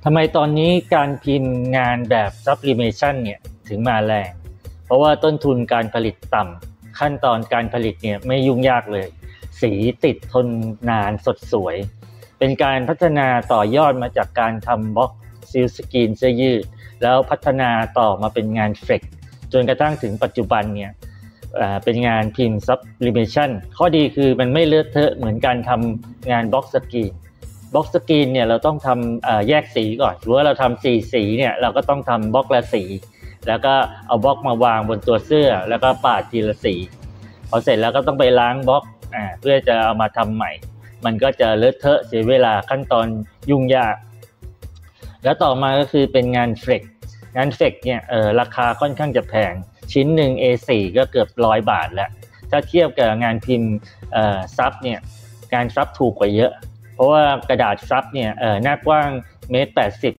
ทำไมตอนนี้การพิมพ์งานแบบ sublimation เนี่ยถึงมาแรงเพราะว่าต้นทุนการผลิตต่ำขั้นตอนการผลิตเนี่ยไม่ยุ่งยากเลยสีติดทนนานสดสวยเป็นการพัฒนาต่อยอดมาจากการทำบล็อกซิลสกรีนเสื้อยืดแล้วพัฒนาต่อมาเป็นงานเฟล็กจนกระทั่งถึงปัจจุบันเนี่ยเป็นงานพิมพ์ sublimation ข้อดีคือมันไม่เลอะเทอะเหมือนการทำงานบล็อกสกรีนเนี่ยเราต้องทำแยกสีก่อนหรือว่าเราทำ4สีเนี่ยเราก็ต้องทำบล็อกละสีแล้วก็เอาบล็อกมาวางบนตัวเสื้อแล้วก็ปาดทีละสีพอเสร็จแล้วก็ต้องไปล้างบล็อกเพื่อจะเอามาทำใหม่มันก็จะเลอะเทอะเสียเวลาขั้นตอนยุ่งยากแล้วต่อมาก็คือเป็นงานเฟล็กเนี่ยราคาค่อนข้างจะแพงชิ้นหนึ่ง A4 ก็เกือบ100 บาทแล้วถ้าเทียบกับงานพิมพ์ซับเนี่ยงานซับถูกกว่าเยอะเพราะว่ากระดาษซับเนี่ยหน้ากว้าง1.80 เมตร